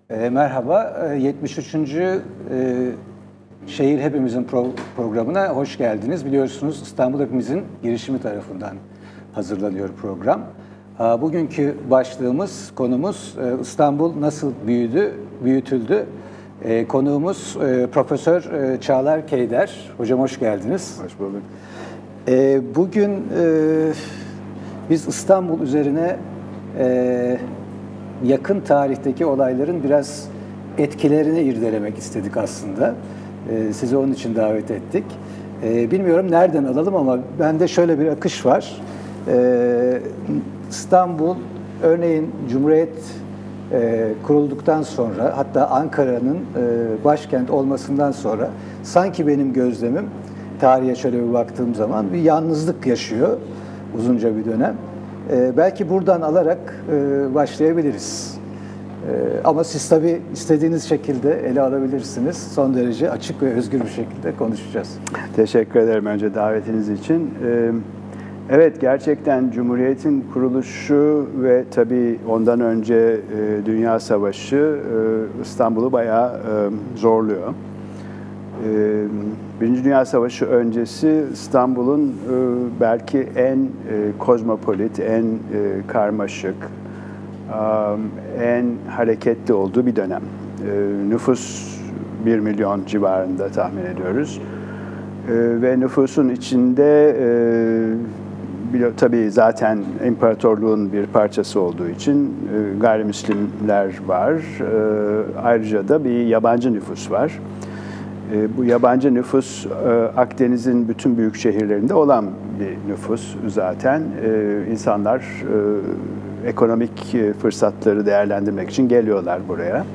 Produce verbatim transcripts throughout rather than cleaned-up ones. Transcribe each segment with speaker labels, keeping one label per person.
Speaker 1: E, merhaba, e, yetmiş üçüncü E, Şehir Hepimizin pro programına hoş geldiniz. Biliyorsunuz İstanbul Hepimizin girişimi tarafından hazırlanıyor program. E, bugünkü başlığımız, konumuz e, İstanbul nasıl büyüdü, büyütüldü? E, konuğumuz e, Profesör e, Çağlar Keyder. Hocam hoş geldiniz.
Speaker 2: Hoş bulduk.
Speaker 1: E, bugün e, biz İstanbul üzerine e, yakın tarihteki olayların biraz etkilerini irdelemek istedik aslında. Ee, sizi onun için davet ettik. Ee, bilmiyorum nereden alalım ama bende şöyle bir akış var. Ee, İstanbul, örneğin Cumhuriyet e, kurulduktan sonra, hatta Ankara'nın e, başkent olmasından sonra sanki benim gözlemim, tarihe şöyle bir baktığım zaman bir yalnızlık yaşıyor uzunca bir dönem. Ee, belki buradan alarak e, başlayabiliriz. Ee, ama siz tabii istediğiniz şekilde ele alabilirsiniz. Son derece açık ve özgür bir şekilde konuşacağız.
Speaker 2: Teşekkür ederim önce davetiniz için. Ee, evet, gerçekten Cumhuriyet'in kuruluşu ve tabii ondan önce e, Dünya Savaşı e, İstanbul'u bayağı e, zorluyor. E, Birinci Dünya Savaşı öncesi İstanbul'un e, belki en e, kozmopolit, en e, karmaşık, e, en hareketli olduğu bir dönem. E, nüfus bir milyon civarında tahmin ediyoruz. E, ve nüfusun içinde e, tabii zaten imparatorluğun bir parçası olduğu için e, gayrimüslimler var. E, ayrıca da bir yabancı nüfus var. Bu yabancı nüfus Akdeniz'in bütün büyük şehirlerinde olan bir nüfus zaten. İnsanlar ekonomik fırsatları değerlendirmek için geliyorlar buraya.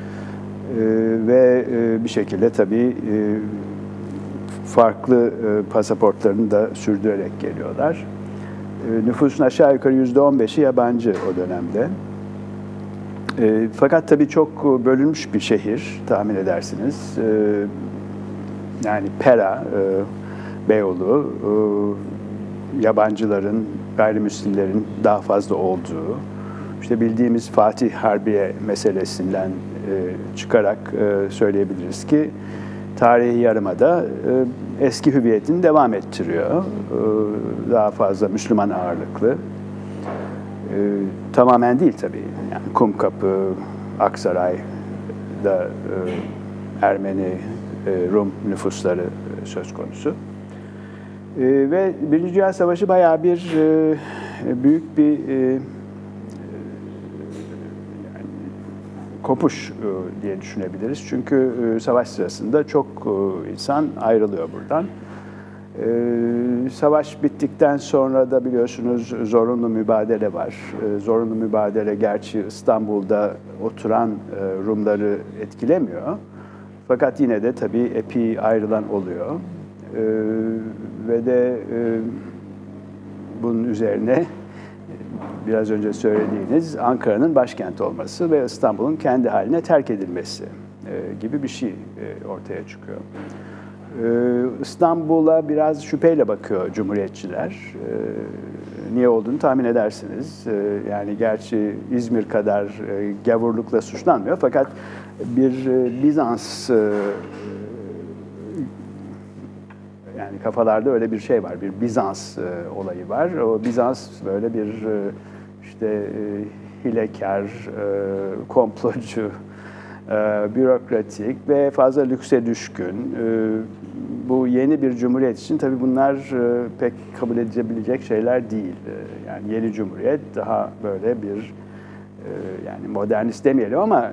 Speaker 2: Ve bir şekilde tabii farklı pasaportlarını da sürdürerek geliyorlar. Nüfusun aşağı yukarı yüzde on beşi yabancı o dönemde. E, fakat tabii çok bölünmüş bir şehir, tahmin edersiniz. E, yani Pera, e, Beyoğlu, e, yabancıların, gayrimüslimlerin daha fazla olduğu, işte bildiğimiz Fatih Harbiye meselesinden e, çıkarak e, söyleyebiliriz ki tarihi yarımada e, eski hüviyetini devam ettiriyor. E, daha fazla Müslüman ağırlıklı. E, tamamen değil tabii. Yani Kumkapı, Aksaray'da e, Ermeni, e, Rum nüfusları e, söz konusu. E, ve Birinci Dünya Savaşı bayağı bir e, büyük bir e, yani, kopuş e, diye düşünebiliriz. Çünkü e, savaş sırasında çok e, insan ayrılıyor buradan. Ee, savaş bittikten sonra da biliyorsunuz zorunlu mübadele var. Ee, zorunlu mübadele gerçi İstanbul'da oturan e, Rumları etkilemiyor. Fakat yine de tabii epey ayrılan oluyor. Ee, ve de e, bunun üzerine biraz önce söylediğiniz Ankara'nın başkent olması ve İstanbul'un kendi haline terk edilmesi e, gibi bir şey e, ortaya çıkıyor. İstanbul'a biraz şüpheyle bakıyor Cumhuriyetçiler. Niye olduğunu tahmin edersiniz. Yani gerçi İzmir kadar gavurlukla suçlanmıyor fakat bir Bizans, yani kafalarda öyle bir şey var, bir Bizans olayı var. O Bizans böyle bir işte hilekar, komplocu, bürokratik ve fazla lükse düşkün. Bu yeni bir cumhuriyet için tabii bunlar pek kabul edilebilecek şeyler değil. Yani yeni cumhuriyet daha böyle bir yani modernist demeyelim ama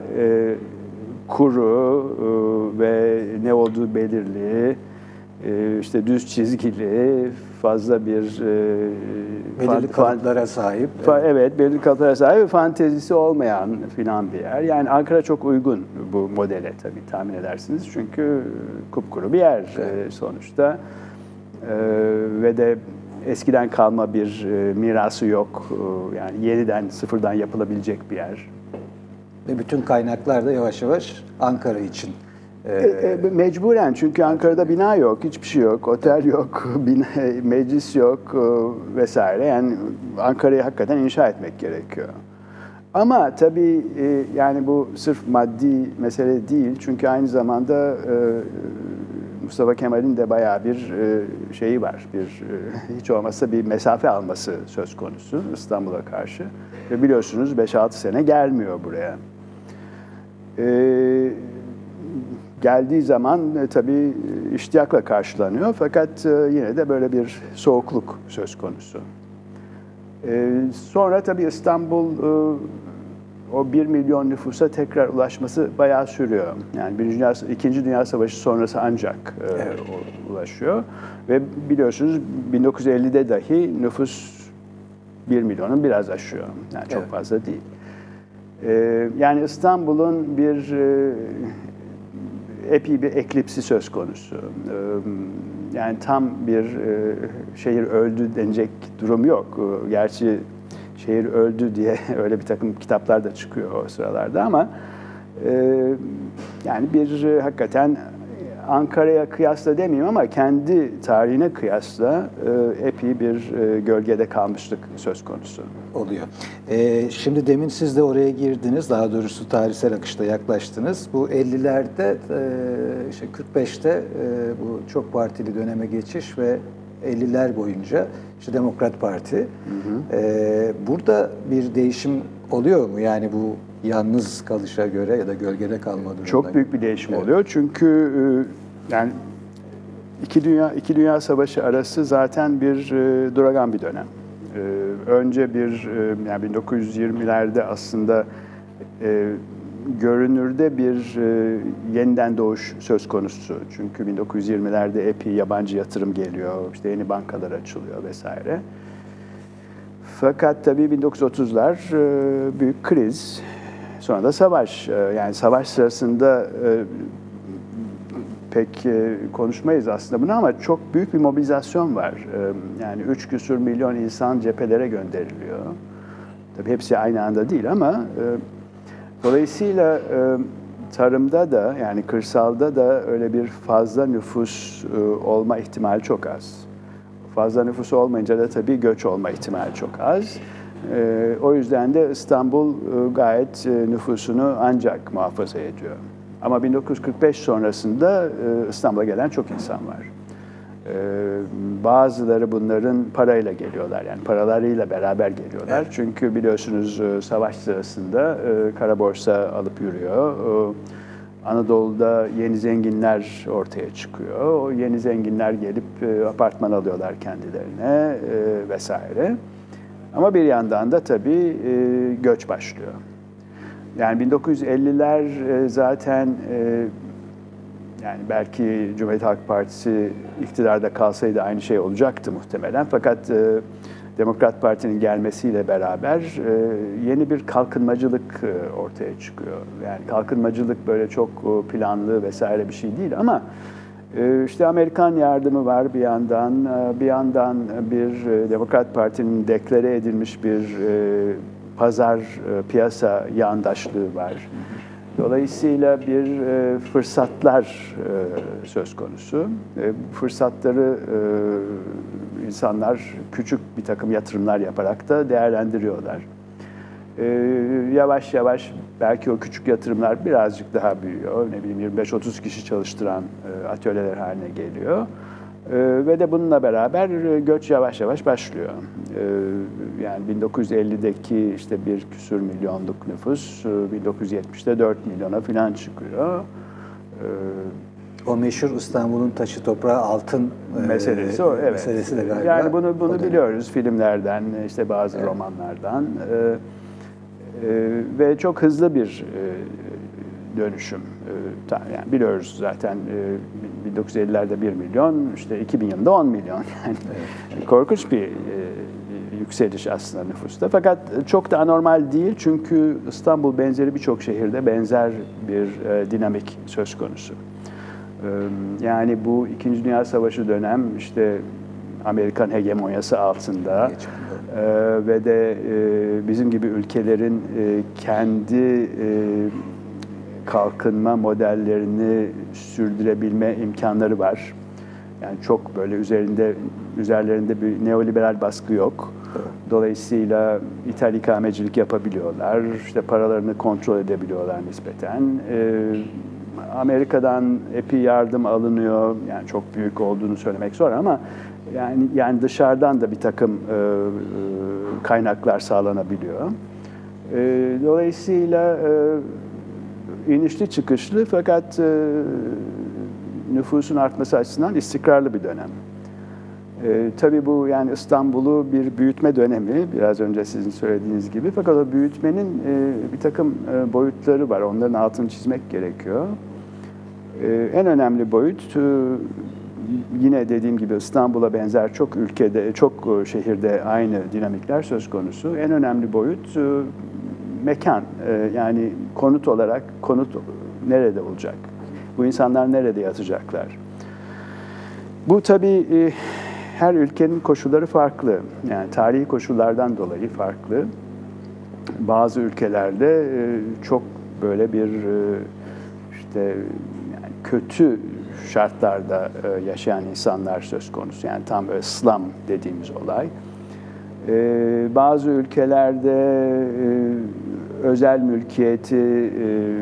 Speaker 2: kuru ve ne olduğu belirli, işte düz çizgili, fazla bir
Speaker 1: belirli kalıplara sahip.
Speaker 2: Evet, evet belirli kalıplara sahip ve fantezisi olmayan filan bir yer. Yani Ankara çok uygun bu modele tabii tahmin edersiniz. Çünkü kupkuru bir yer evet. sonuçta. Ee, ve de eskiden kalma bir mirası yok. Yani yeniden, sıfırdan yapılabilecek bir yer.
Speaker 1: Ve bütün kaynaklar da yavaş yavaş Ankara için.
Speaker 2: E, e, mecburen çünkü Ankara'da bina yok, hiçbir şey yok, otel yok, bina, meclis yok e, vesaire. Yani Ankara'yı hakikaten inşa etmek gerekiyor. Ama tabii e, yani bu sırf maddi mesele değil. Çünkü aynı zamanda e, Mustafa Kemal'in de bayağı bir e, şeyi var. Bir e, hiç olmazsa bir mesafe alması söz konusu İstanbul'a karşı. Ve biliyorsunuz beş altı sene gelmiyor buraya. E, geldiği zaman e, tabii iştiyakla karşılanıyor. Fakat e, yine de böyle bir soğukluk söz konusu. E, sonra tabii İstanbul e, o bir milyon nüfusa tekrar ulaşması bayağı sürüyor. Yani Birinci Dünya, İkinci Dünya Savaşı sonrası ancak e, evet. ulaşıyor. Ve biliyorsunuz bin dokuz yüz ellide dahi nüfus bir milyonun biraz aşıyor. Yani çok evet. fazla değil. E, yani İstanbul'un bir e, epey bir eklipsi söz konusu. E, yani tam bir e, şehir öldü denecek durum yok. E, gerçi şehir öldü diye öyle bir takım kitaplar da çıkıyor o sıralarda ama e, yani bir e, hakikaten Ankara'ya kıyasla demeyeyim ama kendi tarihine kıyasla e, epey bir e, gölgede kalmışlık söz konusu.
Speaker 1: Oluyor. E, şimdi demin siz de oraya girdiniz, daha doğrusu tarihsel akışta yaklaştınız. Bu ellilerde, e, işte kırk beşte e, bu çok partili döneme geçiş ve elliler boyunca işte Demokrat Parti. Hı hı. Ee, burada bir değişim oluyor mu? Yani bu yalnız kalışa göre ya da gölgede kalma durumunda.
Speaker 2: Çok büyük bir değişim evet. oluyor. Çünkü yani iki dünya iki dünya savaşı arası zaten bir e, duragan bir dönem. E, önce bir e, yani bin dokuz yüz yirmilerde aslında e, görünürde bir e, yeniden doğuş söz konusu. Çünkü bin dokuz yüz yirmilerde epey yabancı yatırım geliyor, işte yeni bankalar açılıyor vesaire. Fakat tabii bin dokuz yüz otuzlar e, büyük kriz, sonra da savaş. E, yani savaş sırasında e, pek e, konuşmayız aslında bunu ama çok büyük bir mobilizasyon var. E, yani üç küsur milyon insan cephelere gönderiliyor. Tabii hepsi aynı anda değil ama e, dolayısıyla e, tarımda da yani kırsalda da öyle bir fazla nüfus e, olma ihtimali çok az. Fazla nüfus olmayınca da tabii göç olma ihtimali çok az. E, o yüzden de İstanbul e, gayet e, nüfusunu ancak muhafaza ediyor. Ama bin dokuz yüz kırk beş sonrasında e, İstanbul'a gelen çok insan var. E, bazıları bunların parayla geliyorlar, yani paralarıyla beraber geliyorlar. Evet. Çünkü biliyorsunuz e, savaş sırasında e, kara borsa alıp yürüyor. E, Anadolu'da yeni zenginler ortaya çıkıyor. O yeni zenginler gelip e, apartman alıyorlar kendilerine e, vesaire. Ama bir yandan da tabii e, göç başlıyor. Yani bin dokuz yüz elliler e, zaten e, yani belki Cumhuriyet Halk Partisi iktidarda kalsaydı aynı şey olacaktı muhtemelen. Fakat e, Demokrat Parti'nin gelmesiyle beraber e, yeni bir kalkınmacılık e, ortaya çıkıyor. Yani kalkınmacılık böyle çok e, planlı vesaire bir şey değil ama e, işte Amerikan yardımı var bir yandan, e, bir yandan bir e, Demokrat Parti'nin deklare edilmiş bir e, pazar, e, piyasa yandaşlığı var. Dolayısıyla bir e, fırsatlar e, söz konusu. E, fırsatları e, insanlar küçük bir takım yatırımlar yaparak da değerlendiriyorlar. E, yavaş yavaş belki o küçük yatırımlar birazcık daha büyüyor. Ne bileyim yirmi beş otuz kişi çalıştıran e, atölyeler haline geliyor. E, ve de bununla beraber göç yavaş yavaş başlıyor. E, yani bin dokuz yüz ellideki işte bir küsur milyonluk nüfus bin dokuz yüz yetmişte dört milyona falan çıkıyor. E,
Speaker 1: O meşhur İstanbul'un taşı toprağı altın
Speaker 2: meselesi o, evet.
Speaker 1: Meselesi de galiba.
Speaker 2: Yani bunu bunu biliyoruz filmlerden, işte bazı evet. romanlardan e, e, ve çok hızlı bir e, dönüşüm. E, yani biliyoruz zaten e, bin dokuz yüz ellilerde bir milyon, işte iki bin yılında on milyon. Yani evet. korkunç bir e, yükseliş aslında nüfusta. Fakat çok da anormal değil çünkü İstanbul benzeri birçok şehirde benzer bir e, dinamik söz konusu. Yani bu İkinci Dünya Savaşı dönem işte Amerikan hegemonyası altında e, ve de e, bizim gibi ülkelerin e, kendi e, kalkınma modellerini sürdürebilme imkanları var. Yani çok böyle üzerinde üzerlerinde bir neoliberal baskı yok. Dolayısıyla ithal ikamecilik yapabiliyorlar, işte paralarını kontrol edebiliyorlar nispeten. E, Amerika'dan epey yardım alınıyor, yani çok büyük olduğunu söylemek zor ama yani yani dışarıdan da bir takım e, e, kaynaklar sağlanabiliyor. E, dolayısıyla e, inişli çıkışlı fakat e, nüfusun artması açısından istikrarlı bir dönem. E, tabii bu yani İstanbul'u bir büyütme dönemi, biraz önce sizin söylediğiniz gibi. Fakat o büyütmenin e, bir takım e, boyutları var, onların altını çizmek gerekiyor. E, en önemli boyut, e, yine dediğim gibi İstanbul'a benzer çok ülkede, çok şehirde aynı dinamikler söz konusu. En önemli boyut e, mekan, e, yani konut olarak, konut nerede olacak? Bu insanlar nerede yatacaklar? Bu tabii e, her ülkenin koşulları farklı. Yani tarihi koşullardan dolayı farklı. Bazı ülkelerde e, çok böyle bir e, işte yani kötü şartlarda e, yaşayan insanlar söz konusu. Yani tam böyle slum dediğimiz olay. E, bazı ülkelerde e, özel mülkiyeti e,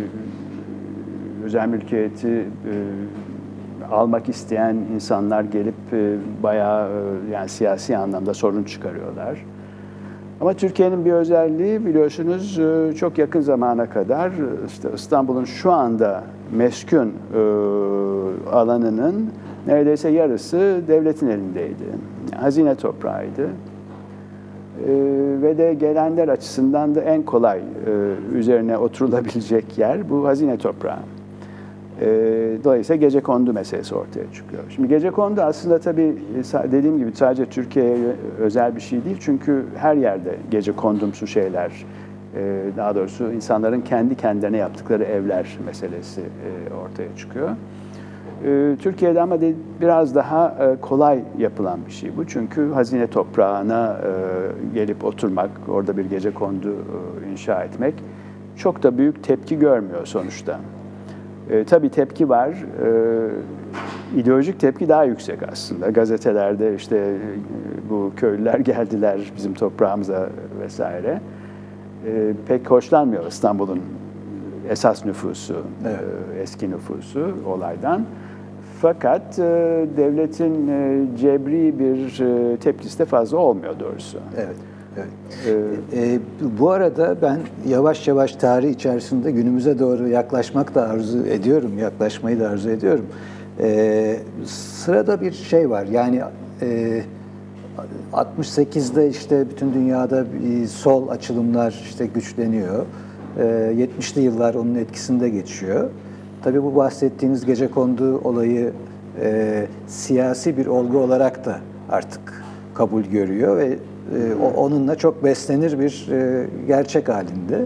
Speaker 2: özel mülkiyeti e, almak isteyen insanlar gelip e, bayağı e, yani siyasi anlamda sorun çıkarıyorlar. Ama Türkiye'nin bir özelliği biliyorsunuz e, çok yakın zamana kadar işte İstanbul'un şu anda meskun e, alanının neredeyse yarısı devletin elindeydi. Yani hazine toprağıydı. E, ve de gelenler açısından da en kolay e, üzerine oturulabilecek yer bu hazine toprağı. Dolayısıyla gecekondu meselesi ortaya çıkıyor. Şimdi gecekondu aslında tabii dediğim gibi sadece Türkiye'ye özel bir şey değil. Çünkü her yerde gecekondumsu şeyler, daha doğrusu insanların kendi kendilerine yaptıkları evler meselesi ortaya çıkıyor. Türkiye'de ama biraz daha kolay yapılan bir şey bu. Çünkü hazine toprağına gelip oturmak, orada bir gecekondu inşa etmek çok da büyük tepki görmüyor sonuçta. E, tabii tepki var. E, ideolojik tepki daha yüksek aslında. Gazetelerde işte e, bu köylüler geldiler bizim toprağımıza vesaire. E, pek hoşlanmıyor İstanbul'un esas nüfusu, evet. e, eski nüfusu olaydan. Fakat e, devletin e, cebri bir e, tepkisi de fazla olmuyor doğrusu.
Speaker 1: Evet. Evet. Ee, e, bu arada ben yavaş yavaş tarih içerisinde günümüze doğru yaklaşmak da arzu ediyorum, yaklaşmayı da arzu ediyorum. Ee, sırada bir şey var, yani e, altmış sekizde işte bütün dünyada sol açılımlar işte güçleniyor. Ee, yetmişli yıllar onun etkisinde geçiyor. Tabii bu bahsettiğiniz gecekondu olayı e, siyasi bir olgu olarak da artık kabul görüyor ve onunla çok beslenir bir gerçek halinde.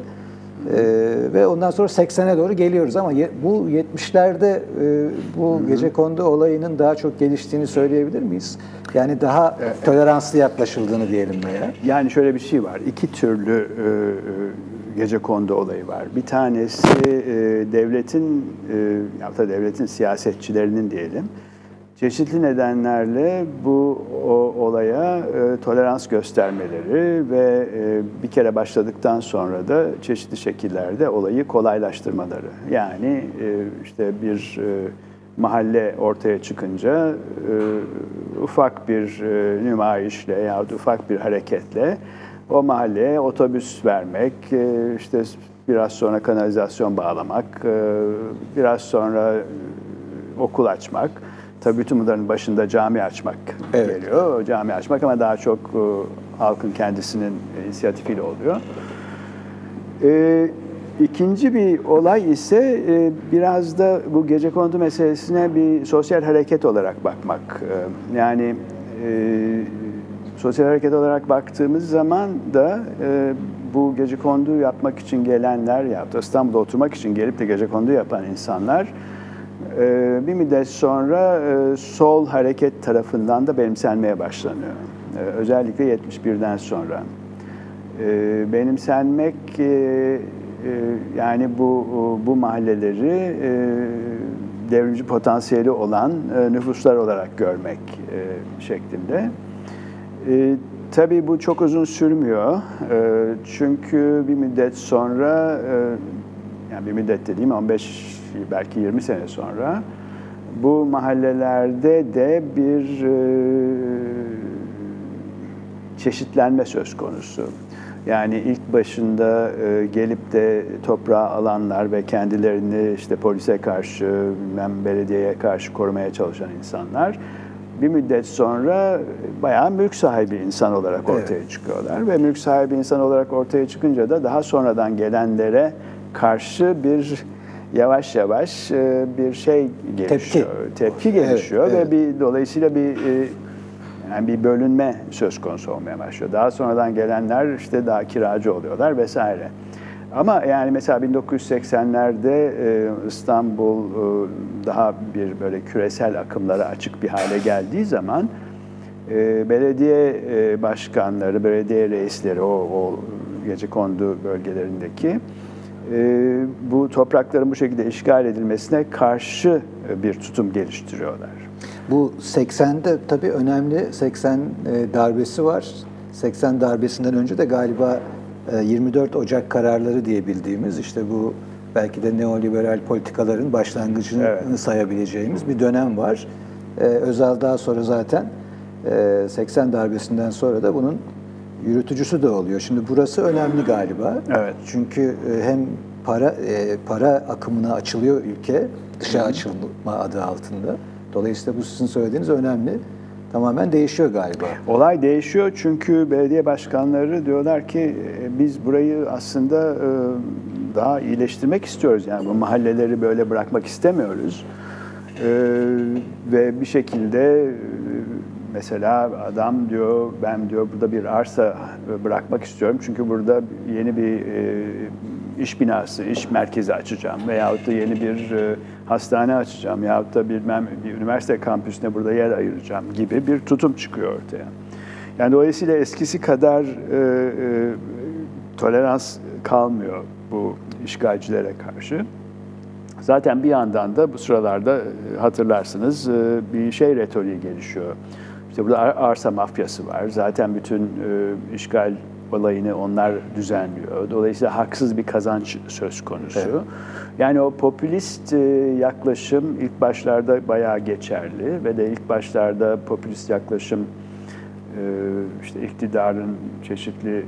Speaker 1: Ve ondan sonra seksene doğru geliyoruz ama bu yetmişlerde bu gecekondu olayının daha çok geliştiğini söyleyebilir miyiz? Yani daha toleranslı yaklaşıldığını diyelim veya.
Speaker 2: Yani şöyle bir şey var. İki türlü gecekondu olayı var. Bir tanesi devletin ya da devletin siyasetçilerinin diyelim çeşitli nedenlerle bu o, olaya e, tolerans göstermeleri ve e, bir kere başladıktan sonra da çeşitli şekillerde olayı kolaylaştırmaları. Yani e, işte bir e, mahalle ortaya çıkınca e, ufak bir e, nümayişle yahut ufak bir hareketle o mahalleye otobüs vermek, e, işte biraz sonra kanalizasyon bağlamak, e, biraz sonra e, okul açmak. Tabii bütün bunların başında cami açmak evet. geliyor. Cami açmak ama daha çok e, halkın kendisinin inisiyatifiyle oluyor. E, ikinci bir olay ise e, biraz da bu gecekondu meselesine bir sosyal hareket olarak bakmak. E, yani e, sosyal hareket olarak baktığımız zaman da e, bu gecekondu yapmak için gelenler ya da İstanbul'da oturmak için gelip de gecekondu yapan insanlar bir müddet sonra sol hareket tarafından da benimsenmeye başlanıyor. Özellikle yetmiş birden sonra. Benimsenmek yani bu bu mahalleleri devrimci potansiyeli olan nüfuslar olarak görmek şeklinde. E, tabii bu çok uzun sürmüyor. E, çünkü bir müddet sonra, e, yani bir müddet dediğim on beş belki yirmi sene sonra bu mahallelerde de bir e, çeşitlenme söz konusu. Yani ilk başında e, gelip de toprağı alanlar ve kendilerini işte polise karşı, bilmem belediyeye karşı korumaya çalışan insanlar bir müddet sonra bayağı mülk sahibi insan olarak ortaya evet. çıkıyorlar. Ve mülk sahibi insan olarak ortaya çıkınca da daha sonradan gelenlere karşı bir yavaş yavaş e, bir şey gelişiyor. Tepki, Tepki gelişiyor evet, ve evet. bir dolayısıyla bir e, yani bir bölünme söz konusu olmaya başlıyor. Daha sonradan gelenler işte daha kiracı oluyorlar vesaire. Ama yani mesela bin dokuz yüz seksenlerde İstanbul daha bir böyle küresel akımlara açık bir hale geldiği zaman belediye başkanları, belediye reisleri o, o gecekondu bölgelerindeki bu toprakların bu şekilde işgal edilmesine karşı bir tutum geliştiriyorlar.
Speaker 1: Bu seksende tabii önemli seksen darbesi var. seksen darbesinden önce de galiba yirmi dört Ocak kararları diye bildiğimiz işte bu belki de neoliberal politikaların başlangıcını evet. sayabileceğimiz bir dönem var. Özal daha sonra zaten seksen darbesinden sonra da bunun yürütücüsü de oluyor. Şimdi burası önemli galiba. Evet. Çünkü hem para para akımına açılıyor ülke, dışa açılma adı altında. Dolayısıyla bu sizin söylediğiniz önemli. Tamamen değişiyor galiba.
Speaker 2: Olay değişiyor çünkü belediye başkanları diyorlar ki biz burayı aslında daha iyileştirmek istiyoruz. Yani bu mahalleleri böyle bırakmak istemiyoruz. Ve bir şekilde mesela adam diyor ben diyor burada bir arsa bırakmak istiyorum. Çünkü burada yeni bir iş binası, iş merkezi açacağım veyahut da yeni bir hastane açacağım yahut da bilmem bir üniversite kampüsüne burada yer ayıracağım gibi bir tutum çıkıyor ortaya. Yani dolayısıyla eskisi kadar e, e, tolerans kalmıyor bu işgalcilere karşı. Zaten bir yandan da bu sıralarda hatırlarsınız bir şey retoriği gelişiyor. İşte burada arsa mafyası var. Zaten bütün e, işgal olayını onlar düzenliyor. Dolayısıyla haksız bir kazanç söz konusu. Evet. Yani o popülist yaklaşım ilk başlarda bayağı geçerli ve de ilk başlarda popülist yaklaşım işte iktidarın çeşitli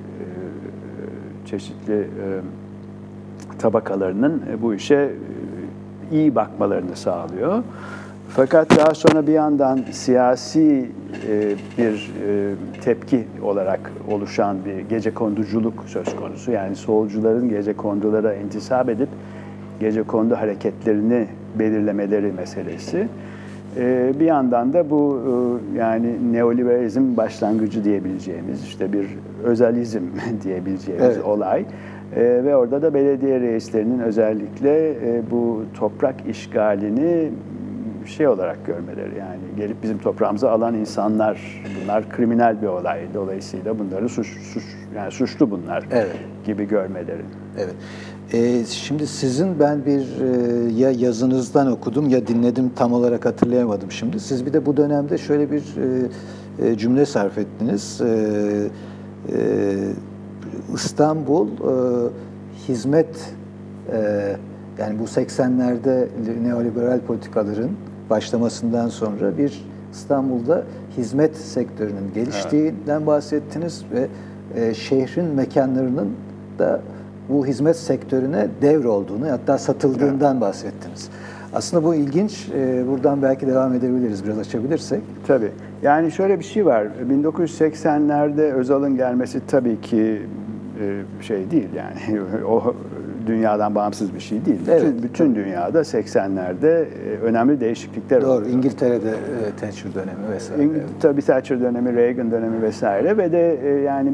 Speaker 2: çeşitli tabakalarının bu işe iyi bakmalarını sağlıyor. Fakat daha sonra bir yandan siyasi bir tepki olarak oluşan bir gecekonduculuk söz konusu. Yani solcuların gecekondulara intisap edip gecekondu hareketlerini belirlemeleri meselesi. Bir yandan da bu yani neoliberalizm başlangıcı diyebileceğimiz işte bir özalizm diyebileceğimiz evet. olay. Ve orada da belediye reislerinin özellikle bu toprak işgalini şey olarak görmeleri yani gelip bizim toprağımızı alan insanlar bunlar kriminal bir olay dolayısıyla bunları suç suç yani suçlu bunlar evet. gibi görmeleri.
Speaker 1: Evet. Ee, şimdi sizin ben bir e, ya yazınızdan okudum ya dinledim tam olarak hatırlayamadım şimdi. Siz bir de bu dönemde şöyle bir e, e, cümle sarf ettiniz. E, e, İstanbul e, hizmet e, yani bu seksenlerde neoliberal politikaların başlamasından sonra bir İstanbul'da hizmet sektörünün geliştiğinden evet. bahsettiniz ve e, şehrin mekanlarının da bu hizmet sektörüne devrolduğunu hatta satıldığından evet. bahsettiniz. Aslında bu ilginç. E, buradan belki devam edebiliriz biraz açabilirsek.
Speaker 2: Tabii. Yani şöyle bir şey var. bin dokuz yüz seksenlerde Özal'ın gelmesi tabii ki e, şey değil yani o dünyadan bağımsız bir şey değil. Evet, bütün bütün dünyada seksenlerde önemli değişiklikler oldu.
Speaker 1: Doğru. İngiltere'de e, Thatcher dönemi vesaire. İng-
Speaker 2: evet. Tabii Thatcher dönemi, Reagan dönemi vesaire ve de e, yani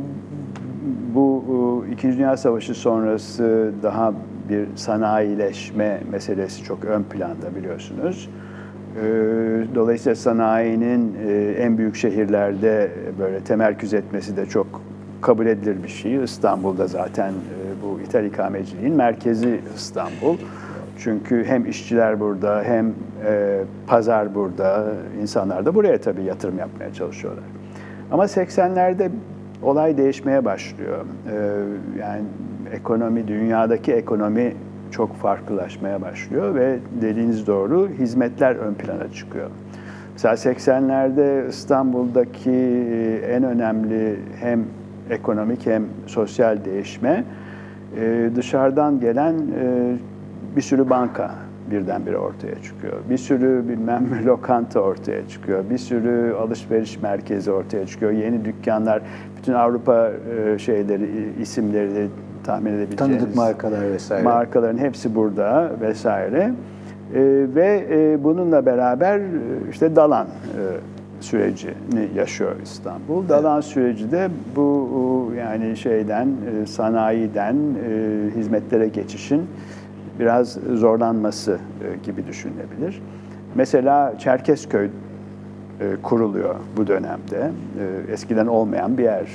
Speaker 2: bu e, İkinci Dünya Savaşı sonrası daha bir sanayileşme meselesi çok ön planda biliyorsunuz. E, dolayısıyla sanayinin e, en büyük şehirlerde böyle temerküz etmesi de çok kabul edilir bir şey. İstanbul'da zaten bu ithal ikameciliğin merkezi İstanbul. Çünkü hem işçiler burada hem e, pazar burada, insanlar da buraya tabii yatırım yapmaya çalışıyorlar. Ama seksenlerde olay değişmeye başlıyor. Yani ekonomi, dünyadaki ekonomi çok farklılaşmaya başlıyor ve dediğiniz doğru, hizmetler ön plana çıkıyor. Mesela seksenlerde İstanbul'daki en önemli hem ekonomik hem sosyal değişme dışarıdan gelen bir sürü banka birdenbire ortaya çıkıyor. Bir sürü bilmem lokanta ortaya çıkıyor. Bir sürü alışveriş merkezi ortaya çıkıyor. Yeni dükkanlar, bütün Avrupa şeyleri, isimleri tahmin edebileceğiniz
Speaker 1: tanıdık markalar vesaire.
Speaker 2: Markaların hepsi burada vesaire. E, ve e, bununla beraber işte Dalan e, sürecini yaşıyor İstanbul. Dalan evet. süreci de bu yani şeyden e, sanayiden e, hizmetlere geçişin biraz zorlanması e, gibi düşünülebilir. Mesela Çerkezköy e, kuruluyor bu dönemde. E, eskiden olmayan bir yer.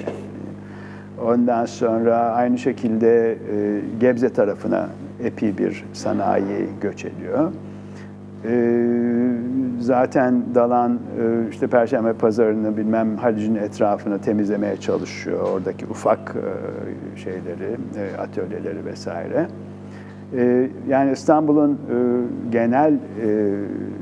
Speaker 2: Ondan sonra aynı şekilde e, Gebze tarafına epey bir sanayi göç ediyor. E, zaten Dalan e, işte Perşembe Pazarı'nı bilmem Halic'in etrafını temizlemeye çalışıyor. Oradaki ufak e, şeyleri, e, atölyeleri vesaire. E, yani İstanbul'un e, genel e,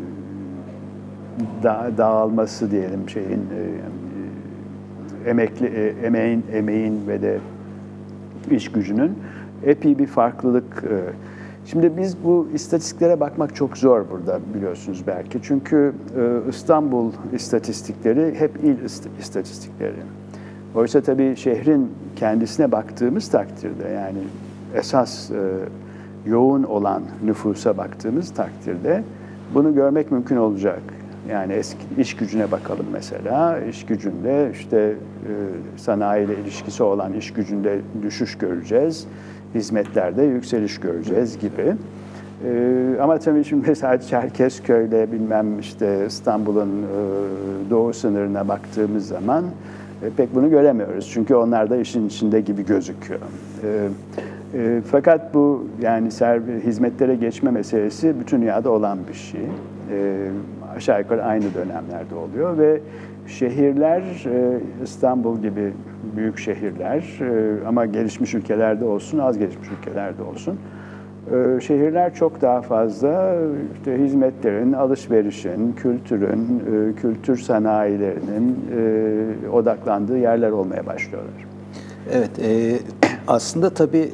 Speaker 2: da, dağılması diyelim şeyin e, emekli e, emeğin emeğin ve de iş gücünün epey bir farklılık. E, Şimdi biz bu istatistiklere bakmak çok zor burada biliyorsunuz belki. Çünkü e, İstanbul istatistikleri hep il istatistikleri. Oysa tabii şehrin kendisine baktığımız takdirde yani esas e, yoğun olan nüfusa baktığımız takdirde bunu görmek mümkün olacak. Yani eski iş gücüne bakalım mesela. İş gücünde işte e, sanayiyle ilişkisi olan iş gücünde düşüş göreceğiz. Hizmetlerde yükseliş göreceğiz gibi. E, ama tabii şimdi mesela Çerkezköy'le bilmem işte İstanbul'un e, doğu sınırına baktığımız zaman e, pek bunu göremiyoruz. Çünkü onlar da işin içinde gibi gözüküyor. E, e, fakat bu yani servis, hizmetlere geçme meselesi bütün dünyada olan bir şey. E, aşağı yukarı aynı dönemlerde oluyor ve şehirler İstanbul gibi büyük şehirler ama gelişmiş ülkelerde olsun, az gelişmiş ülkelerde olsun şehirler çok daha fazla işte hizmetlerin, alışverişin, kültürün, kültür sanayilerinin odaklandığı yerler olmaya başlıyorlar.
Speaker 1: Evet, e, aslında tabii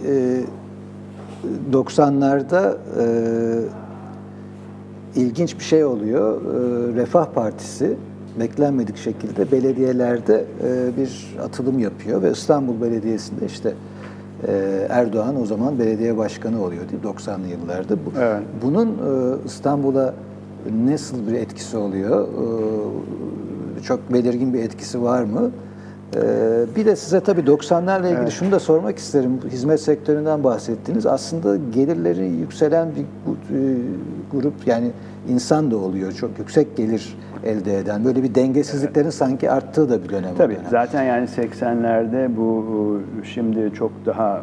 Speaker 1: e, doksanlarda e, İlginç bir şey oluyor. Refah Partisi beklenmedik şekilde belediyelerde bir atılım yapıyor ve İstanbul Belediyesi'nde işte Erdoğan o zaman belediye başkanı oluyor değil mi? doksanlı yıllarda.
Speaker 2: Evet.
Speaker 1: Bunun İstanbul'a nasıl bir etkisi oluyor? Çok belirgin bir etkisi var mı? Bir de size tabii doksanlarla ilgili evet. şunu da sormak isterim. Hizmet sektöründen bahsettiniz. Aslında gelirleri yükselen bir grup yani insan da oluyor. Çok yüksek gelir elde eden. Böyle bir dengesizliklerin evet. sanki arttığı da bir dönem.
Speaker 2: Tabii.
Speaker 1: Dönem.
Speaker 2: Zaten yani seksenlerde bu şimdi çok daha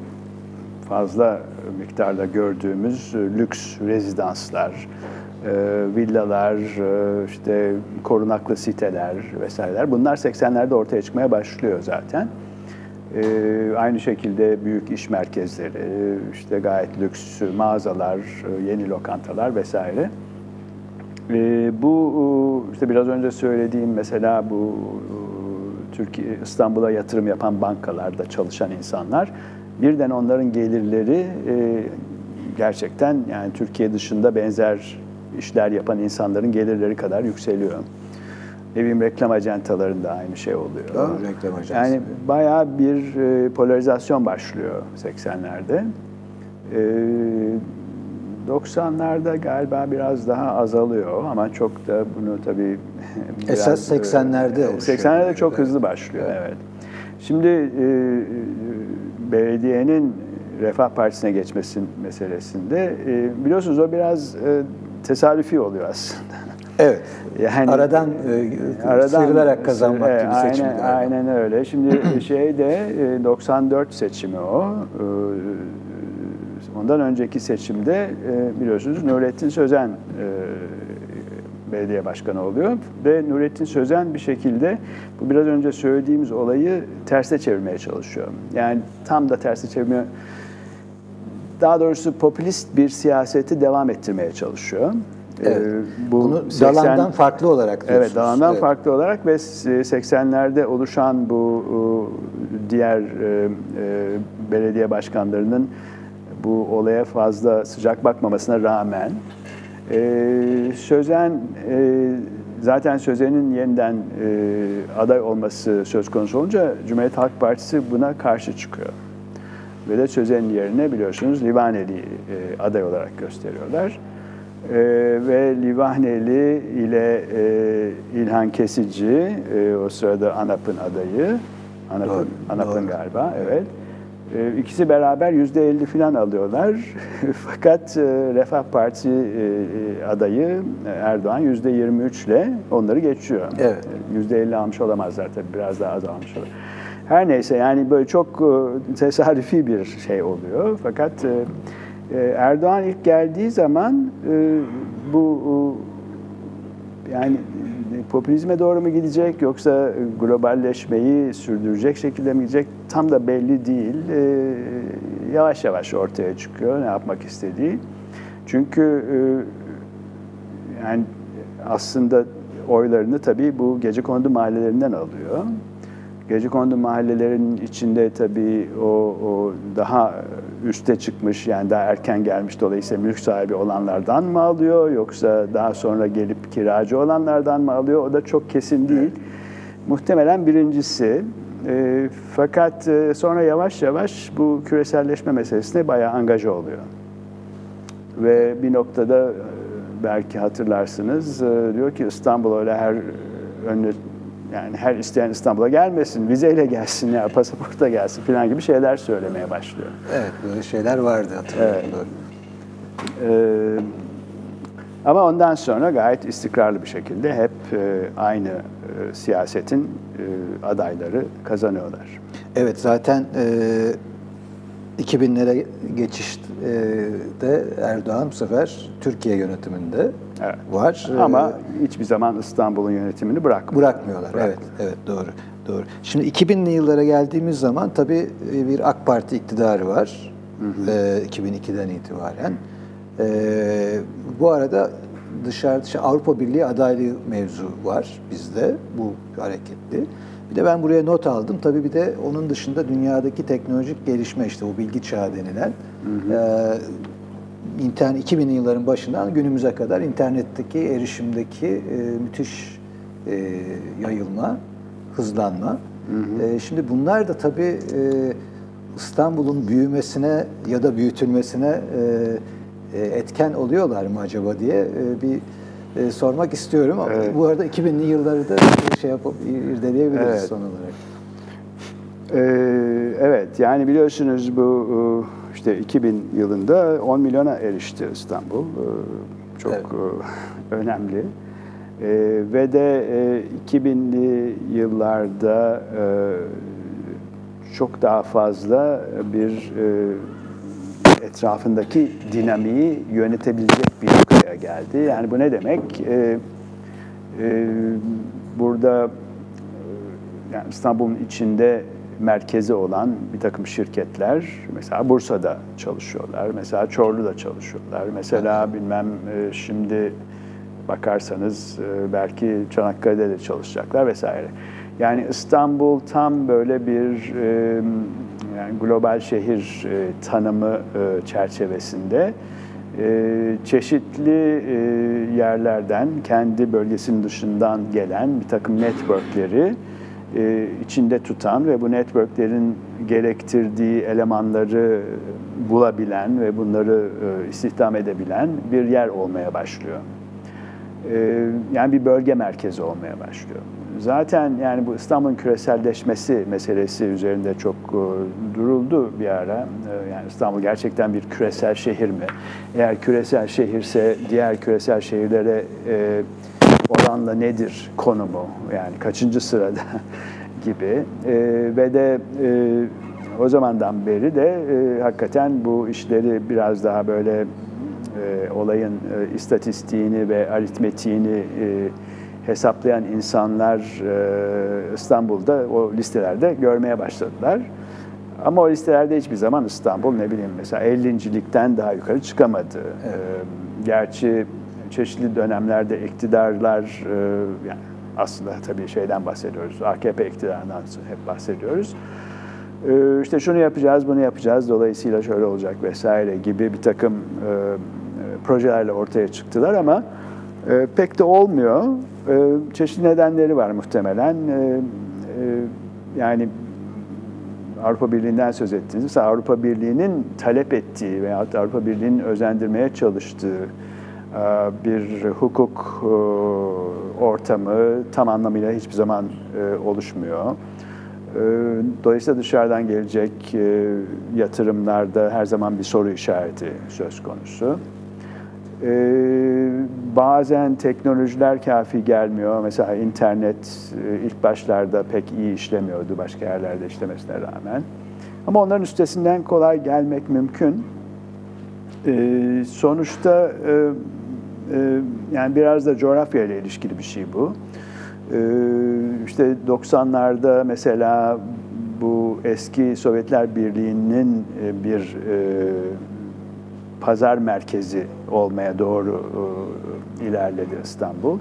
Speaker 2: fazla miktarda gördüğümüz lüks rezidanslar, villalar, işte korunaklı siteler vesaireler. Bunlar seksenlerde ortaya çıkmaya başlıyor zaten. Aynı şekilde büyük iş merkezleri, işte gayet lüks mağazalar, yeni lokantalar vesaire. Bu işte biraz önce söylediğim mesela bu Türkiye İstanbul'a yatırım yapan bankalarda çalışan insanlar birden onların gelirleri gerçekten yani Türkiye dışında benzer işler yapan insanların gelirleri kadar yükseliyor. Evim reklam ajantalarında aynı şey oluyor.
Speaker 1: Doğru, reklam ajansı.
Speaker 2: Yani bayağı bir e, polarizasyon başlıyor seksenlerde. E, doksanlarda galiba biraz daha azalıyor ama çok da bunu tabii biraz,
Speaker 1: esas seksenlerde oluşuyor.
Speaker 2: seksenlerde çok hızlı başlıyor, evet. evet. Şimdi e, belediyenin Refah Partisi'ne geçmesin meselesinde e, biliyorsunuz o biraz e, tesadüfi oluyor aslında.
Speaker 1: Evet.
Speaker 2: Yani
Speaker 1: aradan, e, aradan sıyrılarak kazanmak e, gibi seçim.
Speaker 2: Aynen, aynen öyle. Şimdi şeyde e, doksan dört seçimi o. E, ondan önceki seçimde e, biliyorsunuz Nurettin Sözen e, belediye başkanı oluyor. Ve Nurettin Sözen bir şekilde bu biraz önce söylediğimiz olayı terse çevirmeye çalışıyor. Yani tam da terse çevirmeye, daha doğrusu popülist bir siyaseti devam ettirmeye çalışıyor.
Speaker 1: Evet.
Speaker 2: Ee, bu
Speaker 1: Bunu
Speaker 2: seksen
Speaker 1: dalandan farklı olarak diyorsunuz.
Speaker 2: Evet, dalandan
Speaker 1: evet.
Speaker 2: farklı olarak ve seksenlerde oluşan bu diğer e, e, belediye başkanlarının bu olaya fazla sıcak bakmamasına rağmen e, Sözen e, zaten Sözen'in yeniden e, aday olması söz konusu olunca Cumhuriyet Halk Partisi buna karşı çıkıyor. Ve de Sözen'in yerine biliyorsunuz Livaneli e, aday olarak gösteriyorlar. Ee, ve Livaneli ile e, İlhan Kesici, e, o sırada ANAP'ın adayı, ANAP'ın, ANAP'ın galiba, evet. E, ikisi beraber yüzde elli falan alıyorlar. Fakat e, Refah Partisi e, adayı Erdoğan yüzde yirmi üç ile onları geçiyor.
Speaker 1: Evet.
Speaker 2: yüzde elli almış olamazlar tabii, biraz daha az almış olur. Her neyse, yani böyle çok e, tesadüfi bir şey oluyor. Fakat e, Erdoğan ilk geldiği zaman bu yani popülizme doğru mu gidecek yoksa globalleşmeyi sürdürecek şekilde mi gidecek tam da belli değil. Yavaş yavaş ortaya çıkıyor ne yapmak istediği. Çünkü yani aslında oylarını tabii bu gecekondu mahallelerinden alıyor. Gecekondu mahallelerinin içinde tabii o, o daha üste çıkmış, yani daha erken gelmiş, dolayısıyla mülk sahibi olanlardan mı alıyor yoksa daha sonra gelip kiracı olanlardan mı alıyor, o da çok kesin değil. Muhtemelen birincisi. E, fakat e, sonra yavaş yavaş bu küreselleşme meselesine bayağı angaja oluyor. Ve bir noktada belki hatırlarsınız diyor ki İstanbul öyle her önüne, yani her isteyen İstanbul'a gelmesin, vizeyle gelsin ya pasaporta gelsin falan gibi şeyler söylemeye başlıyor.
Speaker 1: Evet, böyle şeyler vardı hatırlıyorum. Evet.
Speaker 2: Ee, ama ondan sonra gayet istikrarlı bir şekilde hep e, aynı e, siyasetin e, adayları kazanıyorlar.
Speaker 1: Evet, zaten e, iki binlere geçişte Erdoğan bu sefer Türkiye yönetiminde evet. var.
Speaker 2: Ama ee, hiçbir zaman İstanbul'un yönetimini bırakmıyor.
Speaker 1: Bırakmıyorlar. Bırakmıyor. Evet, evet doğru. Doğru. Şimdi iki binli yıllara geldiğimiz zaman tabii bir AK Parti iktidarı var. Hı hı. E, iki bin ikiden itibaren. E, bu arada dışarıda işte Avrupa Birliği adaylığı mevzu var bizde, bu hareketli. Bir de ben buraya not aldım. Tabii bir de onun dışında dünyadaki teknolojik gelişme, işte o bilgi çağı denilen, hı hı. E, internet iki binli yılların başından günümüze kadar internetteki erişimdeki e, müthiş e, yayılma, hızlanma. Hı hı. E, şimdi bunlar da tabii e, İstanbul'un büyümesine ya da büyütülmesine e, etken oluyorlar mı acaba diye e, bir e, sormak istiyorum. Evet. Bu arada iki binli yılları da şey yapıp irdeleyebiliriz evet. son olarak.
Speaker 2: Ee, evet, yani biliyorsunuz bu işte iki bin yılında on milyona erişti İstanbul. Çok evet. önemli. Ee, ve de e, iki binli yıllarda e, çok daha fazla bir e, etrafındaki dinamiği yönetebilecek bir noktaya geldi. Yani bu ne demek? Ee, e, burada yani İstanbul'un içinde merkezi olan bir takım şirketler mesela Bursa'da çalışıyorlar, mesela Çorlu'da çalışıyorlar, mesela evet. bilmem şimdi bakarsanız belki Çanakkale'de de çalışacaklar vesaire. Yani İstanbul tam böyle bir yani global şehir tanımı çerçevesinde çeşitli yerlerden, kendi bölgesinin dışından gelen bir takım networkleri içinde tutan ve bu networklerin gerektirdiği elemanları bulabilen ve bunları istihdam edebilen bir yer olmaya başlıyor. Yani bir bölge merkezi olmaya başlıyor. Zaten yani bu İstanbul'un küreselleşmesi meselesi üzerinde çok duruldu bir ara. Yani İstanbul gerçekten bir küresel şehir mi? Eğer küresel şehirse diğer küresel şehirlere oranla nedir konumu? Yani kaçıncı sırada gibi. Ve de o zamandan beri de hakikaten bu işleri biraz daha böyle e, olayın e, istatistiğini ve aritmetiğini e, hesaplayan insanlar e, İstanbul'da o listelerde görmeye başladılar. Ama o listelerde hiçbir zaman İstanbul ne bileyim mesela ellincilikten daha yukarı çıkamadı. Evet. E, gerçi çeşitli dönemlerde iktidarlar e, yani aslında tabii şeyden bahsediyoruz. A K P iktidarından hep bahsediyoruz. E, işte şunu yapacağız, bunu yapacağız. Dolayısıyla şöyle olacak vesaire gibi bir takım e, e, projelerle ortaya çıktılar ama e, pek de olmuyor. E, çeşitli nedenleri var muhtemelen. E, e, yani Avrupa Birliği'nden söz ettiniz. Mesela Avrupa Birliği'nin talep ettiği veyahut Avrupa Birliği'nin özendirmeye çalıştığı bir hukuk ortamı tam anlamıyla hiçbir zaman oluşmuyor. Dolayısıyla dışarıdan gelecek yatırımlarda her zaman bir soru işareti söz konusu. Bazen teknolojiler kafi gelmiyor. Mesela internet ilk başlarda pek iyi işlemiyordu başka yerlerde işlemesine rağmen. Ama onların üstesinden kolay gelmek mümkün. Sonuçta yani biraz da coğrafya ile ilişkili bir şey bu. İşte doksanlarda mesela bu eski Sovyetler Birliği'nin bir pazar merkezi olmaya doğru ilerledi İstanbul.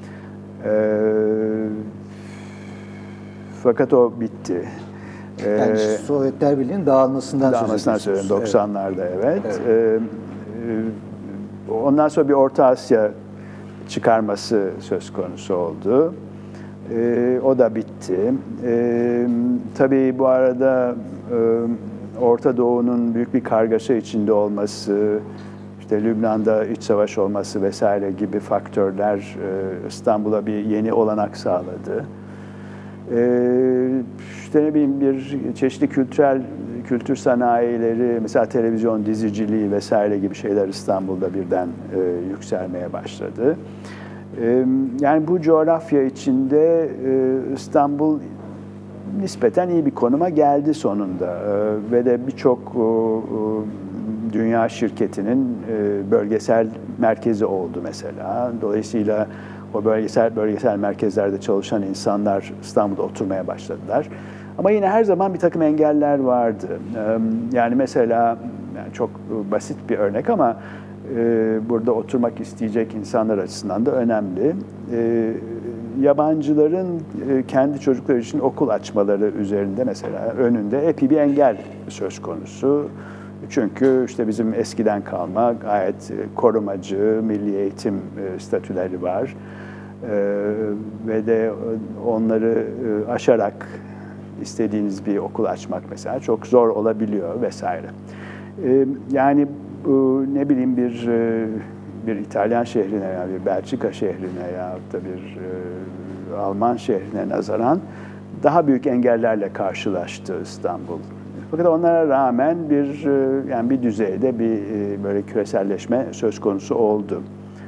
Speaker 2: Fakat o bitti.
Speaker 1: Yani Sovyetler Birliği'nin dağılmasından,
Speaker 2: dağılmasından söz ediyorsunuz. doksanlarda evet. evet. evet. Ondan sonra bir Orta Asya çıkarması söz konusu oldu. E, o da bitti. E, tabii bu arada e, Orta Doğu'nun büyük bir kargaşa içinde olması, işte Lübnan'da iç savaş olması vesaire gibi faktörler e, İstanbul'a bir yeni olanak sağladı. E, işte ne bileyim bir çeşitli kültürel kültür sanayileri, mesela televizyon diziciliği vesaire gibi şeyler İstanbul'da birden e, yükselmeye başladı. E, yani bu coğrafya içinde e, İstanbul nispeten iyi bir konuma geldi sonunda e, ve de birçok e, dünya şirketinin e, bölgesel merkezi oldu mesela. Dolayısıyla o bölgesel bölgesel merkezlerde çalışan insanlar İstanbul'da oturmaya başladılar. Ama yine her zaman bir takım engeller vardı. Yani mesela yani çok basit bir örnek ama burada oturmak isteyecek insanlar açısından da önemli. Yabancıların kendi çocukları için okul açmaları üzerinde mesela önünde epey bir engel söz konusu. Çünkü işte bizim eskiden kalma gayet korumacı, milli eğitim statüleri var. Ve de onları aşarak istediğiniz bir okul açmak mesela çok zor olabiliyor vesaire. Yani ne bileyim bir bir İtalyan şehrine ya bir Belçika şehrine ya da bir Alman şehrine nazaran daha büyük engellerle karşılaştı İstanbul. Fakat onlara rağmen bir yani bir düzeyde bir böyle küreselleşme söz konusu oldu.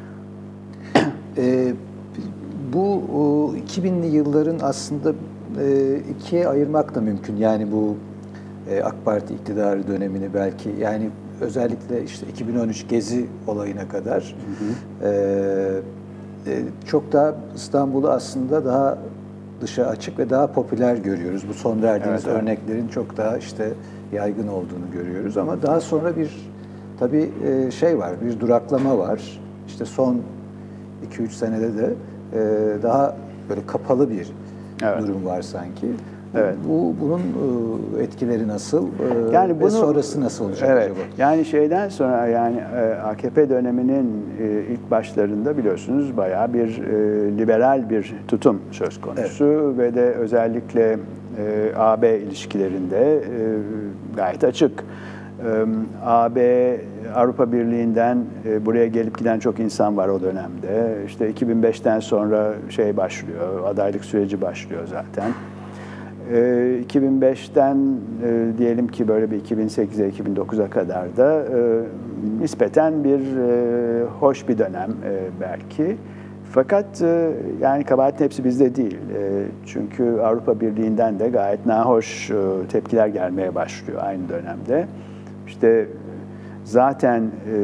Speaker 1: E, bu iki binli yılların aslında ikiye ayırmak da mümkün. Yani bu AK Parti iktidarı dönemini belki yani özellikle işte iki bin on üç Gezi olayına kadar hı hı. E, çok daha İstanbul'u aslında daha dışa açık ve daha popüler görüyoruz. Bu son verdiğiniz evet, örneklerin evet. çok daha işte yaygın olduğunu görüyoruz ama daha sonra bir tabii şey var, bir duraklama var. İşte son iki üç senede de daha böyle kapalı bir evet. durum var sanki. Evet. Bu bunun etkileri nasıl? Yani bunu, ve sonrası nasıl olacak evet. acaba?
Speaker 2: Yani şeyden sonra yani A K P döneminin ilk başlarında biliyorsunuz bayağı bir liberal bir tutum söz konusu evet. ve de özellikle A B ilişkilerinde gayet açık. A B Avrupa Birliği'nden buraya gelip giden çok insan var o dönemde. İşte iki bin beşten sonra şey başlıyor, adaylık süreci başlıyor zaten. iki bin beşten diyelim ki böyle bir iki bin sekize iki bin dokuza kadar da nispeten bir hoş bir dönem belki. Fakat yani kabahatin hepsi bizde değil. Çünkü Avrupa Birliği'nden de gayet nahoş tepkiler gelmeye başlıyor aynı dönemde. İşte zaten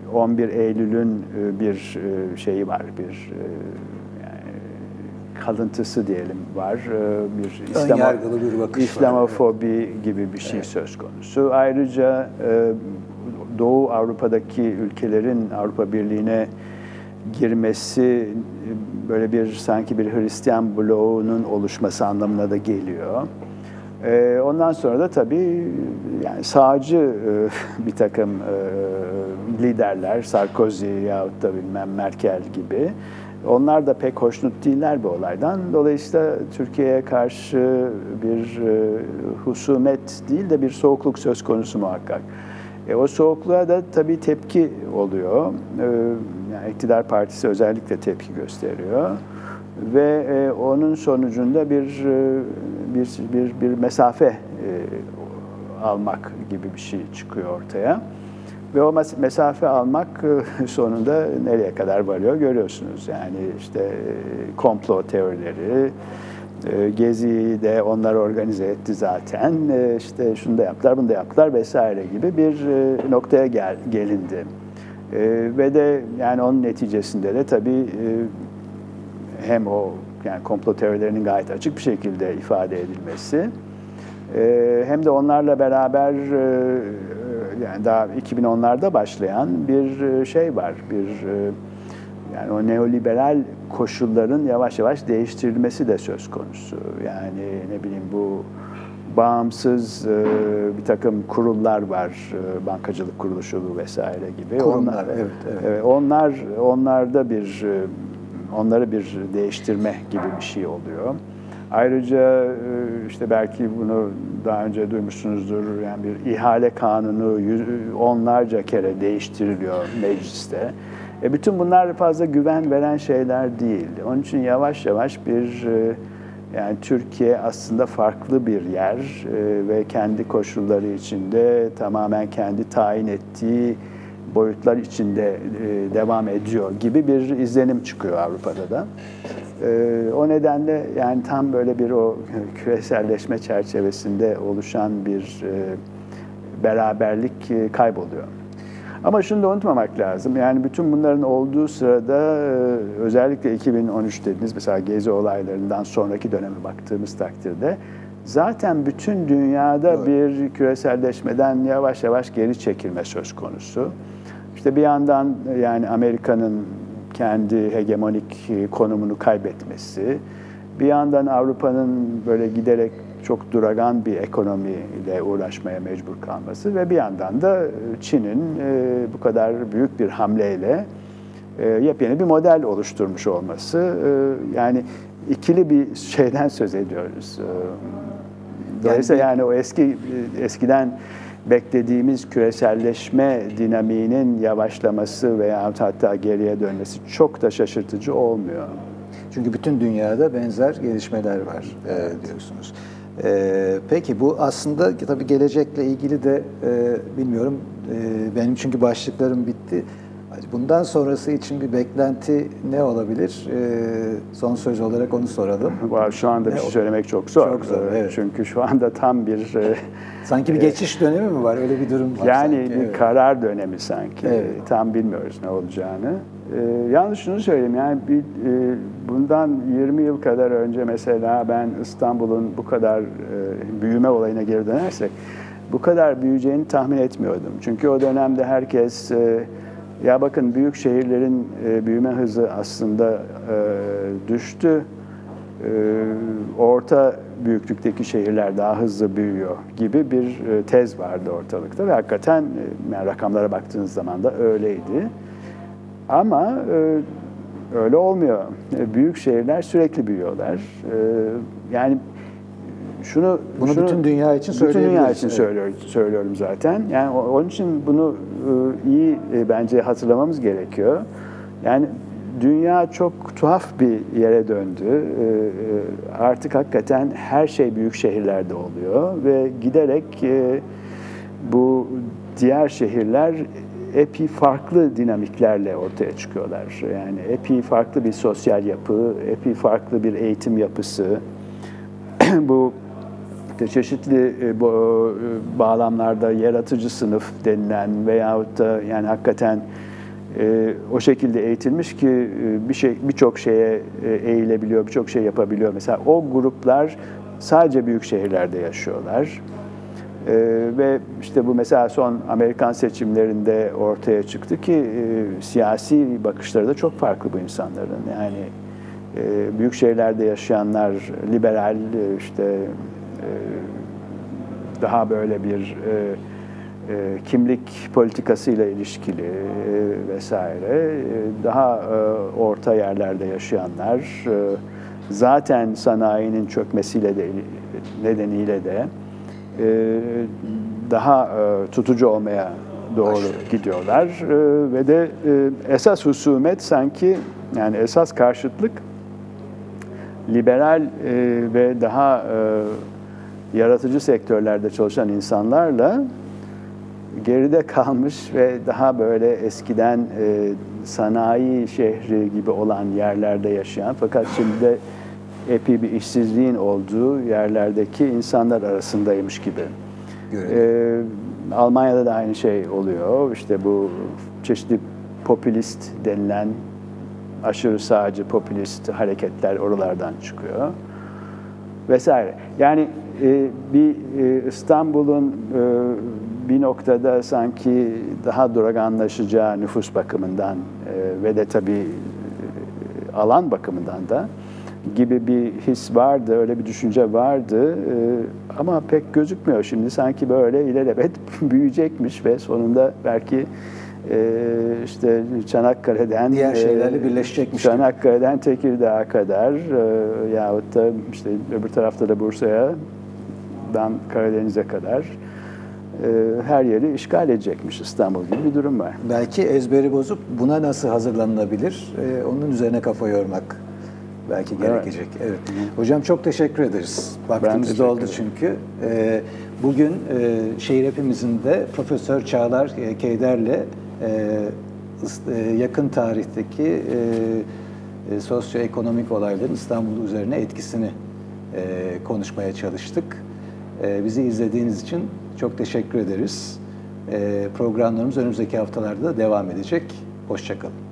Speaker 2: on bir Eylül'ün bir şeyi var, bir yani kalıntısı diyelim var, bir İslamo,
Speaker 1: bir bakış
Speaker 2: İslamofobi
Speaker 1: var, evet.
Speaker 2: gibi bir şey evet. söz konusu. Ayrıca Doğu Avrupa'daki ülkelerin Avrupa Birliği'ne girmesi böyle bir sanki bir Hristiyan bloğunun oluşması anlamına da geliyor. Ondan sonra da tabii yani sağcı bir takım liderler, Sarkozy yahut da bilmem Merkel gibi, onlar da pek hoşnut değiller bu olaydan. Dolayısıyla Türkiye'ye karşı bir husumet değil de bir soğukluk söz konusu muhakkak. E, o soğukluğa da tabii tepki oluyor. E, yani iktidar partisi özellikle tepki gösteriyor. Ve e, onun sonucunda bir bir bir, bir mesafe e, almak gibi bir şey çıkıyor ortaya. Ve o mesafe almak e, sonunda nereye kadar varıyor görüyorsunuz. Yani işte e, komplo teorileri, e, Gezi'yi de onlar organize etti zaten. E, işte şunu da yaptılar, bunu da yaptılar vesaire gibi bir e, noktaya gel, gelindi. E, ve de yani onun neticesinde de tabii e, hem o yani komplo teorilerinin gayet açık bir şekilde ifade edilmesi, e, hem de onlarla beraber e, yani daha iki bin onlarda başlayan bir şey var, bir yani o neoliberal koşulların yavaş yavaş değiştirilmesi de söz konusu. Yani ne bileyim bu bağımsız bir takım kurullar var, bankacılık kuruluşu vesaire gibi.
Speaker 1: Kurumlar,
Speaker 2: onlar,
Speaker 1: evet, evet.
Speaker 2: evet. Onlar onlarda bir onları bir değiştirme gibi bir şey oluyor. Ayrıca işte belki bunu daha önce duymuşsunuzdur, yani bir ihale kanunu yüz, onlarca kere değiştiriliyor mecliste. E bütün bunlar fazla güven veren şeyler değil. Onun için yavaş yavaş bir yani Türkiye aslında farklı bir yer ve kendi koşulları içinde tamamen kendi tayin ettiği boyutlar içinde devam ediyor gibi bir izlenim çıkıyor Avrupa'da da. O nedenle yani tam böyle bir o küreselleşme çerçevesinde oluşan bir beraberlik kayboluyor. Ama şunu da unutmamak lazım. Yani bütün bunların olduğu sırada özellikle iki bin on üç dediniz mesela Gezi olaylarından sonraki döneme baktığımız takdirde zaten bütün dünyada evet. bir küreselleşmeden yavaş yavaş geri çekilme söz konusu. İşte bir yandan yani Amerika'nın kendi hegemonik konumunu kaybetmesi, bir yandan Avrupa'nın böyle giderek çok duragan bir ekonomiyle uğraşmaya mecbur kalması ve bir yandan da Çin'in bu kadar büyük bir hamleyle yepyeni bir model oluşturmuş olması, yani ikili bir şeyden söz ediyoruz. Dolayısıyla yani o eski eskiden beklediğimiz küreselleşme dinamiğinin yavaşlaması veya hatta geriye dönmesi çok da şaşırtıcı olmuyor.
Speaker 1: Çünkü bütün dünyada benzer gelişmeler var evet. diyorsunuz. Ee, peki bu aslında tabii gelecekle ilgili de e, bilmiyorum e, benim çünkü başlıklarım bitti. Bundan sonrası için bir beklenti ne olabilir? Ee, son söz olarak onu soralım.
Speaker 2: Şu anda ne bir şey söylemek çok zor.
Speaker 1: Çok zor, evet.
Speaker 2: Çünkü şu anda tam bir...
Speaker 1: Sanki bir geçiş dönemi mi var? Öyle bir durum var.
Speaker 2: Yani
Speaker 1: sanki.
Speaker 2: bir
Speaker 1: evet.
Speaker 2: karar dönemi sanki.
Speaker 1: Evet.
Speaker 2: Tam bilmiyoruz ne olacağını. Ee, yalnız şunu söyleyeyim, yani bir, e, bundan yirmi yıl kadar önce mesela ben İstanbul'un bu kadar e, büyüme olayına geri dönersek bu kadar büyüyeceğini tahmin etmiyordum. Çünkü o dönemde herkes... E, Ya bakın büyük şehirlerin e, büyüme hızı aslında e, düştü. E, orta büyüklükteki şehirler daha hızlı büyüyor gibi bir e, tez vardı ortalıkta ve hakikaten e, yani rakamlara baktığınız zaman da öyleydi. Ama e, öyle olmuyor. E, büyük şehirler sürekli büyüyorlar. E, yani Şunu,
Speaker 1: bunu
Speaker 2: şunu,
Speaker 1: bütün dünya için
Speaker 2: bütün dünya için
Speaker 1: evet.
Speaker 2: söylüyorum, söylüyorum zaten. Yani onun için bunu iyi bence hatırlamamız gerekiyor. Yani dünya çok tuhaf bir yere döndü. Artık hakikaten her şey büyük şehirlerde oluyor ve giderek bu diğer şehirler epey farklı dinamiklerle ortaya çıkıyorlar. Yani epey farklı bir sosyal yapı, epey farklı bir eğitim yapısı. Bu çeşitli bağlamlarda yaratıcı sınıf denilen veyahut da yani hakikaten e, o şekilde eğitilmiş ki e, bir şey birçok şeye e, eğilebiliyor, birçok şey yapabiliyor. Mesela o gruplar sadece büyük şehirlerde yaşıyorlar. E, ve işte bu mesela son Amerikan seçimlerinde ortaya çıktı ki e, siyasi bakışları da çok farklı bu insanların. Yani e, büyük şehirlerde yaşayanlar liberal, e, işte e, daha böyle bir e, e, kimlik politikasıyla ilişkili e, vesaire, e, daha e, orta yerlerde yaşayanlar, e, zaten sanayinin çökmesiyle de nedeniyle de e, daha e, tutucu olmaya doğru Başladı. gidiyorlar e, ve de e, esas husumet sanki, yani esas karşıtlık liberal e, ve daha e, yaratıcı sektörlerde çalışan insanlarla geride kalmış ve daha böyle eskiden e, sanayi şehri gibi olan yerlerde yaşayan fakat şimdi de epey bir işsizliğin olduğu yerlerdeki insanlar arasındaymış gibi. E, Almanya'da da aynı şey oluyor. İşte bu çeşitli popülist denilen aşırı sağcı popülist hareketler oralardan çıkıyor vesaire. Yani e, bir e, İstanbul'un e, bir noktada sanki daha duraganlaşacağı nüfus bakımından e, ve de tabii e, alan bakımından da gibi bir his vardı, öyle bir düşünce vardı e, ama pek gözükmüyor şimdi. Sanki böyle ilelebet büyüyecekmiş ve sonunda belki e, işte Çanakkale'den
Speaker 1: diğer şeylerle birleşecekmiş.
Speaker 2: Çanakkale'den Tekirdağ'a kadar e, yahut da işte öbür tarafta da Bursa'dan Karadeniz'e kadar her yeri işgal edecekmiş, İstanbul gibi bir durum var.
Speaker 1: Belki ezberi bozup buna nasıl hazırlanılabilir, onun üzerine kafa yormak belki gerekecek. Evet. Evet. Hocam çok teşekkür ederiz. Vaktimiz doldu çünkü. Bugün Şehir Hepimizin de Profesör Çağlar Keyder'le yakın tarihteki sosyoekonomik olayların İstanbul üzerine etkisini konuşmaya çalıştık. Bizi izlediğiniz için çok teşekkür ederiz. Programlarımız önümüzdeki haftalarda da devam edecek. Hoşça kalın.